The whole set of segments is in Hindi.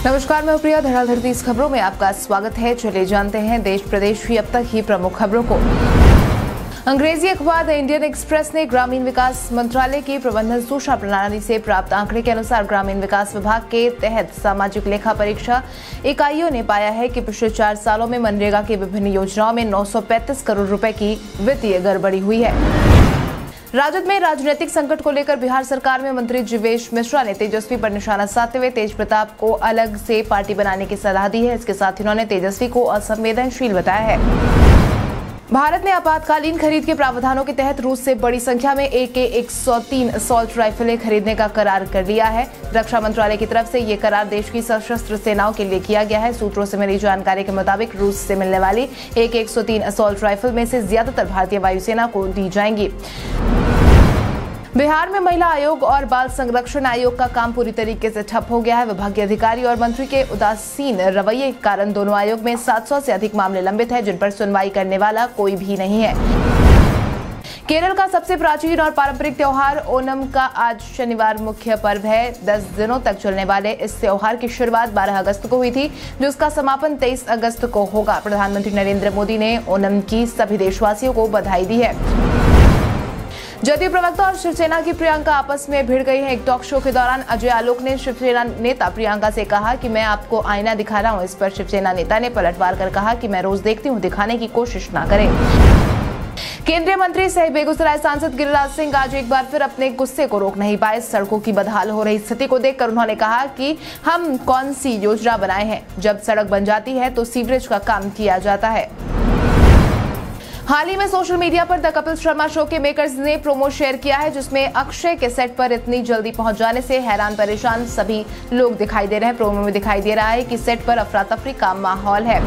नमस्कार, मैं प्रिया। धराधर 30 खबरों में आपका स्वागत है। चलिए जानते हैं देश प्रदेश की अब तक की प्रमुख खबरों को। अंग्रेजी अखबार द इंडियन एक्सप्रेस ने ग्रामीण विकास मंत्रालय की प्रबंधन सूचना प्रणाली से प्राप्त आंकड़े के अनुसार ग्रामीण विकास विभाग के तहत सामाजिक लेखा परीक्षा इकाइयों ने पाया है कि पिछले 4 सालों में मनरेगा की विभिन्न योजनाओं में 935 करोड़ रुपए की वित्तीय गड़बड़ी हुई है। राजद में राजनीतिक संकट को लेकर बिहार सरकार में मंत्री जीवेश मिश्रा ने तेजस्वी पर निशाना साधते हुए तेज प्रताप को अलग से पार्टी बनाने की सलाह दी है। इसके साथ ही उन्होंने तेजस्वी को असंवेदनशील बताया है। भारत ने आपातकालीन खरीद के प्रावधानों के तहत रूस से बड़ी संख्या में AK-103 असॉल्ट राइफलें खरीदने का करार कर लिया है। रक्षा मंत्रालय की तरफ से ये करार देश की सशस्त्र सेनाओं के लिए किया गया है। सूत्रों से मिली जानकारी के मुताबिक रूस से मिलने वाली AK-103 असॉल्ट राइफल में से ज्यादातर भारतीय वायुसेना को दी जाएंगी। बिहार में महिला आयोग और बाल संरक्षण आयोग का काम पूरी तरीके से ठप हो गया है। विभागीय अधिकारी और मंत्री के उदासीन रवैये के कारण दोनों आयोग में 700 से अधिक मामले लंबित हैं, जिन पर सुनवाई करने वाला कोई भी नहीं है। केरल का सबसे प्राचीन और पारंपरिक त्योहार ओणम का आज शनिवार मुख्य पर्व है। 10 दिनों तक चलने वाले इस त्योहार की शुरुआत 12 अगस्त को हुई थी, जिसका समापन 23 अगस्त को होगा। प्रधानमंत्री नरेंद्र मोदी ने ओणम की सभी देशवासियों को बधाई दी है। जदयू प्रवक्ता और शिवसेना की प्रियंका आपस में भिड़ गई है। एक टॉक शो के दौरान अजय आलोक ने शिवसेना नेता प्रियंका से कहा कि मैं आपको आईना दिखा रहा हूं। इस पर शिवसेना नेता ने पलटवार कर कहा कि मैं रोज देखती हूं, दिखाने की कोशिश ना करें। केंद्रीय मंत्री सह बेगूसराय सांसद गिरिराज सिंह आज एक बार फिर अपने गुस्से को रोक नहीं पाए। सड़कों की बदहाल हो रही स्थिति को देखकर उन्होंने कहा कि हम कौन सी योजना बनाए हैं। जब सड़क बन जाती है तो सीवरेज का काम किया जाता है। हाल ही में सोशल मीडिया पर द कपिल शर्मा शो के मेकर्स ने प्रोमो शेयर किया है, जिसमें अक्षय के सेट पर इतनी जल्दी पहुंच जाने से हैरान परेशान सभी लोग दिखाई दे रहे हैं। प्रोमो में दिखाई दे रहा है कि सेट पर अफरा तफरी का माहौल है।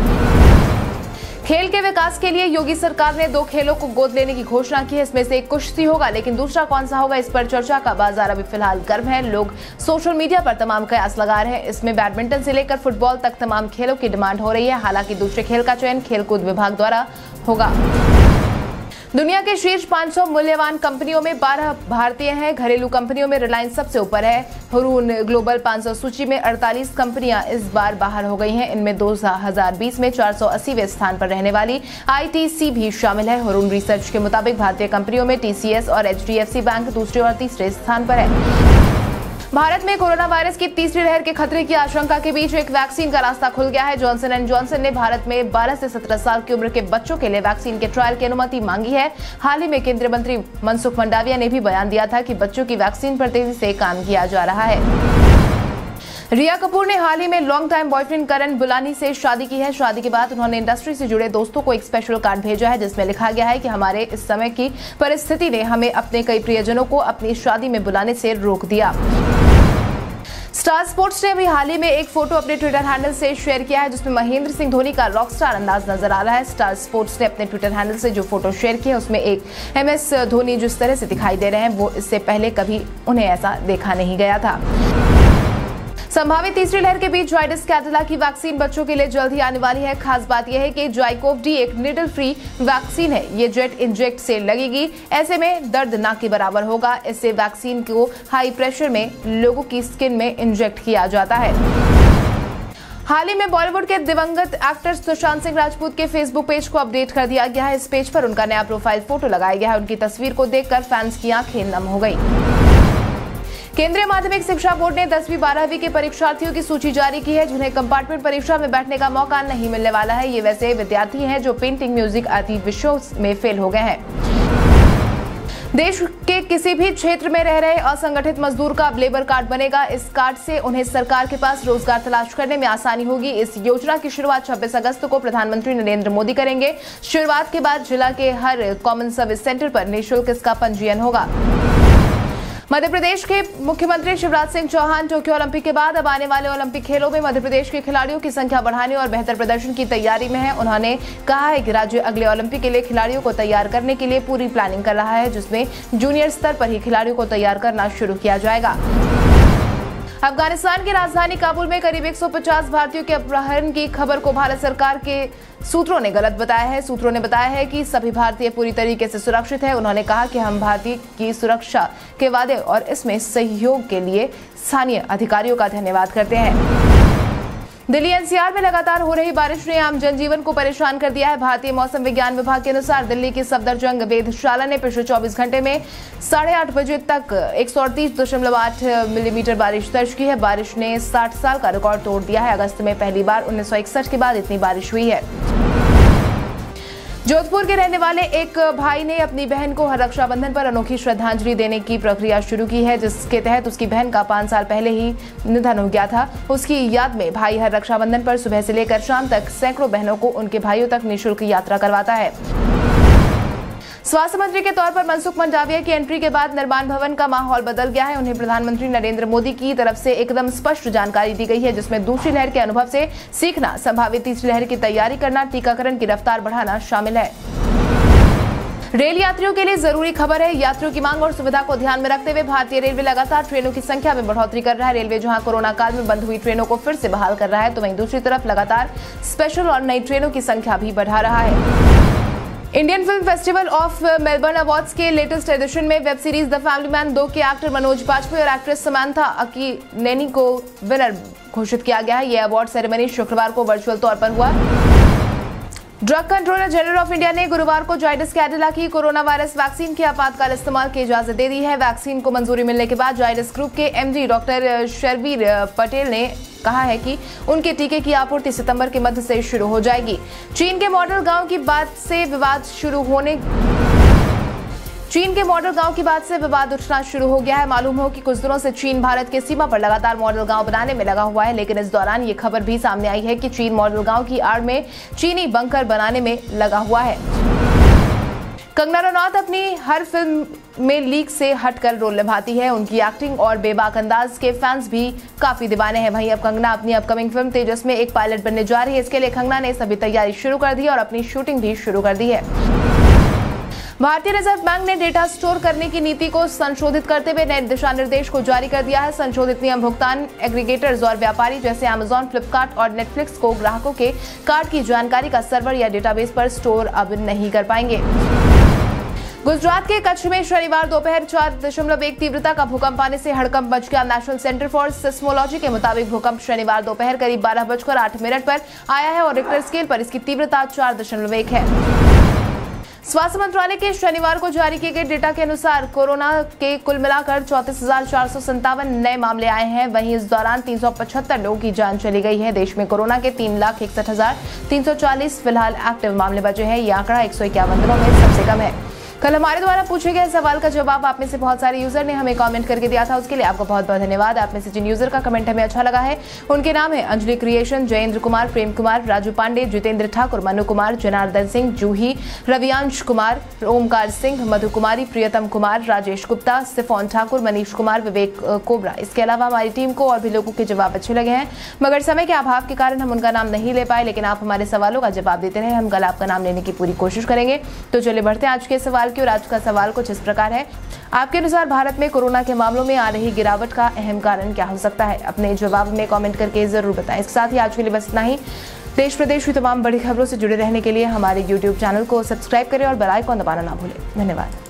खेल के विकास के लिए योगी सरकार ने 2 खेलों को गोद लेने की घोषणा की है। इसमें से एक कुश्ती होगा, लेकिन दूसरा कौन सा होगा इस पर चर्चा का बाजार अभी फिलहाल गर्म है। लोग सोशल मीडिया पर तमाम कयास लगा रहे हैं। इसमें बैडमिंटन से लेकर फुटबॉल तक तमाम खेलों की डिमांड हो रही है। हालांकि दूसरे खेल का चयन खेलकूद विभाग द्वारा होगा। दुनिया के शीर्ष 500 मूल्यवान कंपनियों में 12 भारतीय हैं। घरेलू कंपनियों में रिलायंस सबसे ऊपर है। हुरून ग्लोबल 500 सूची में 48 कंपनियां इस बार बाहर हो गई हैं। इनमें 2020 में 480वें स्थान पर रहने वाली ITC भी शामिल है। हुरून रिसर्च के मुताबिक भारतीय कंपनियों में TCS और HDFC बैंक दूसरे और तीसरे स्थान पर है। भारत में कोरोना वायरस की तीसरी लहर के खतरे की आशंका के बीच एक वैक्सीन का रास्ता खुल गया है। जॉनसन एंड जॉनसन ने भारत में 12 से 17 साल की उम्र के बच्चों के लिए वैक्सीन के ट्रायल की अनुमति मांगी है। हाल ही में केंद्रीय मंत्री मनसुख मंडाविया ने भी बयान दिया था कि बच्चों की वैक्सीन पर तेजी से काम किया जा रहा है। रिया कपूर ने हाल ही में long time boyfriend Karan Bulani से शादी की है। शादी के बाद उन्होंने इंडस्ट्री से जुड़े दोस्तों को एक स्पेशल कार्ड भेजा है, जिसमें लिखा गया है कि हमारे इस समय की परिस्थिति ने हमें अपने कई प्रियजनों को अपनी शादी में बुलाने से रोक दिया। स्टार स्पोर्ट्स ने अभी हाल ही में एक फोटो अपने ट्विटर हैंडल से शेयर किया है, जिसमें महेंद्र सिंह धोनी का रॉकस्टार अंदाज नजर आ रहा है। स्टार स्पोर्ट्स ने अपने ट्विटर हैंडल से जो फोटो शेयर की है उसमें एक MS धोनी जिस तरह से दिखाई दे रहे हैं वो इससे पहले कभी उन्हें ऐसा देखा नहीं गया था। संभावित तीसरी लहर के बीच जायडस कैडिला की वैक्सीन बच्चों के लिए जल्द ही आने वाली है। खास बात यह है कि जाइकोव-डी एक निडल फ्री वैक्सीन है। ये जेट इंजेक्ट से लगेगी, ऐसे में दर्द ना के बराबर होगा। इससे वैक्सीन को हाई प्रेशर में लोगों की स्किन में इंजेक्ट किया जाता है। हाल ही में बॉलीवुड के दिवंगत एक्टर सुशांत सिंह राजपूत के फेसबुक पेज को अपडेट कर दिया गया है। इस पेज पर उनका नया प्रोफाइल फोटो लगाया गया है। उनकी तस्वीर को देखकर फैंस की आंखें नम हो गई। केंद्रीय माध्यमिक शिक्षा बोर्ड ने 10वीं 12वीं के परीक्षार्थियों की सूची जारी की है, जिन्हें कंपार्टमेंट परीक्षा में बैठने का मौका नहीं मिलने वाला है। ये वैसे विद्यार्थी हैं जो पेंटिंग, म्यूजिक आदि विषयों में फेल हो गए हैं। देश के किसी भी क्षेत्र में रह रहे असंगठित मजदूर का अब लेबर कार्ड बनेगा। इस कार्ड से उन्हें सरकार के पास रोजगार तलाश करने में आसानी होगी। इस योजना की शुरुआत 26 अगस्त को प्रधानमंत्री नरेंद्र मोदी करेंगे। शुरुआत के बाद जिला के हर कॉमन सर्विस सेंटर पर निःशुल्क इसका पंजीयन होगा। मध्य प्रदेश के मुख्यमंत्री शिवराज सिंह चौहान टोक्यो ओलंपिक के बाद अब आने वाले ओलंपिक खेलों में मध्य प्रदेश के खिलाड़ियों की संख्या बढ़ाने और बेहतर प्रदर्शन की तैयारी में है। उन्होंने कहा है कि राज्य अगले ओलंपिक के लिए खिलाड़ियों को तैयार करने के लिए पूरी प्लानिंग कर रहा है, जिसमें जूनियर स्तर पर ही खिलाड़ियों को तैयार करना शुरू किया जाएगा। अफगानिस्तान की राजधानी काबुल में करीब 150 भारतीयों के अपहरण की खबर को भारत सरकार के सूत्रों ने गलत बताया है। सूत्रों ने बताया है कि सभी भारतीय पूरी तरीके से सुरक्षित है। उन्होंने कहा कि हम भारतीय की सुरक्षा के वादे और इसमें सहयोग के लिए स्थानीय अधिकारियों का धन्यवाद करते हैं। दिल्ली एनसीआर में लगातार हो रही बारिश ने आम जनजीवन को परेशान कर दिया है। भारतीय मौसम विज्ञान विभाग के अनुसार दिल्ली की सफदरजंग वेधशाला ने पिछले 24 घंटे में 8:30 बजे तक 138.8 मिलीमीटर बारिश दर्ज की है। बारिश ने 60 साल का रिकॉर्ड तोड़ दिया है। अगस्त में पहली बार 1961 के बाद इतनी बारिश हुई है। जोधपुर के रहने वाले एक भाई ने अपनी बहन को हर रक्षाबंधन पर अनोखी श्रद्धांजलि देने की प्रक्रिया शुरू की है, जिसके तहत उसकी बहन का 5 साल पहले ही निधन हो गया था। उसकी याद में भाई हर रक्षाबंधन पर सुबह से लेकर शाम तक सैकड़ों बहनों को उनके भाइयों तक निःशुल्क यात्रा करवाता है। स्वास्थ्य मंत्री के तौर पर मनसुख मंडाविया की एंट्री के बाद निर्माण भवन का माहौल बदल गया है। उन्हें प्रधानमंत्री नरेंद्र मोदी की तरफ से एकदम स्पष्ट जानकारी दी गई है, जिसमें दूसरी लहर के अनुभव से सीखना, संभावित तीसरी लहर की तैयारी करना, टीकाकरण की रफ्तार बढ़ाना शामिल है। रेल यात्रियों के लिए जरूरी खबर है। यात्रियों की मांग और सुविधा को ध्यान में रखते हुए भारतीय रेलवे लगातार ट्रेनों की संख्या में बढ़ोतरी कर रहा है। रेलवे जहां कोरोना काल में बंद हुई ट्रेनों को फिर से बहाल कर रहा है, तो वहीं दूसरी तरफ लगातार स्पेशल और नई ट्रेनों की संख्या भी बढ़ा रहा है। Indian film festival of Melbourne awards के लेटेस्ट एडिशन में web series the family man 2 के एक्टर मनोज बाजपेयी और एक्ट्रेस समांथा अकीनेनी को विनर घोषित किया गया है। यह अवार्ड सेरेमनी शुक्रवार को वर्चुअल तौर पर हुआ। Drug controller general of India ने गुरुवार को जाइडस कैडिला की कोरोना वायरस वैक्सीन के आपातकाल इस्तेमाल की इजाजत दे दी है। वैक्सीन को मंजूरी मिलने के बाद जाइडस ग्रुप के एमडी डॉक्टर शर्वीर पटेल ने कहा है कि उनके टीके की आपूर्ति सितंबर के मध्य से शुरू हो जाएगी। चीन के मॉडल गांव की बात से विवाद उठना शुरू हो गया है। मालूम हो कि कुछ दिनों से चीन भारत के सीमा पर लगातार मॉडल गांव बनाने में लगा हुआ है, लेकिन इस दौरान ये खबर भी सामने आई है कि चीन मॉडल गांव की आड़ में चीनी बंकर बनाने में लगा हुआ है। कंगना रनौत अपनी हर फिल्म में लीक से हटकर रोल निभाती है। उनकी एक्टिंग और बेबाक अंदाज के फैंस भी काफी दीवाने हैं। वहीं अब कंगना अपनी अपकमिंग फिल्म तेजस में एक पायलट बनने जा रही है। इसके लिए कंगना ने सभी तैयारी शुरू कर दी है और अपनी शूटिंग भी शुरू कर दी है। भारतीय रिजर्व बैंक ने डेटा स्टोर करने की नीति को संशोधित करते हुए नए दिशा निर्देश को जारी कर दिया है। संशोधित नियम भुगतान एग्रीगेटर्स और व्यापारी जैसे अमेजॉन, फ्लिपकार्ट और नेटफ्लिक्स को ग्राहकों के कार्ड की जानकारी का सर्वर या डेटाबेस पर स्टोर अब नहीं कर पाएंगे। गुजरात के कच्छ में शनिवार दोपहर 4.1 तीव्रता का भूकंप आने से हड़कंप मच गया। नेशनल सेंटर फॉर सिस्मोलॉजी के मुताबिक भूकंप शनिवार दोपहर करीब 12:08 पर आया है और रिक्टर स्केल पर इसकी तीव्रता 4.1 है। स्वास्थ्य मंत्रालय के शनिवार को जारी किए गए डेटा के अनुसार कोरोना के कुल मिलाकर 34,457 नए मामले आए हैं। वहीं इस दौरान 375 लोगों की जान चली गई है। देश में कोरोना के 3,61,340 फिलहाल एक्टिव मामले बचे हैं। यह आंकड़ा 151 दिनों में सबसे कम है। कल हमारे द्वारा पूछे गए सवाल का जवाब आप में से बहुत सारे यूजर ने हमें कमेंट करके दिया था, उसके लिए आपको बहुत बहुत धन्यवाद। आप में से जिन यूजर का कमेंट हमें अच्छा लगा है उनके नाम है अंजलि क्रिएशन, जयेंद्र कुमार, प्रेम कुमार, राजू पांडे, जितेंद्र ठाकुर, मनु कुमार, जनार्दन सिंह, जूही, रवियांश कुमार, ओमकार सिंह, मधु कुमारी, प्रियतम कुमार, राजेश गुप्ता, सिफोन ठाकुर, मनीष कुमार, विवेक कोबरा। इसके अलावा हमारी टीम को और भी लोगों के जवाब अच्छे लगे हैं, मगर समय के अभाव के कारण हम उनका नाम नहीं ले पाए, लेकिन आप हमारे सवालों का जवाब देते रहे। हम कल आपका नाम लेने की पूरी कोशिश करेंगे। तो चलिए बढ़ते हैं आज के सवाल की। और आज का सवाल कुछ इस प्रकार है, आपके अनुसार भारत में कोरोना के मामलों में आ रही गिरावट का अहम कारण क्या हो सकता है? अपने जवाब में कमेंट करके जरूर बताएं। इसके साथ ही आज के लिए बस इतना ही। देश प्रदेश की तमाम बड़ी खबरों से जुड़े रहने के लिए हमारे YouTube चैनल को सब्सक्राइब करें और बेल आइकन दबाना ना भूलें। धन्यवाद।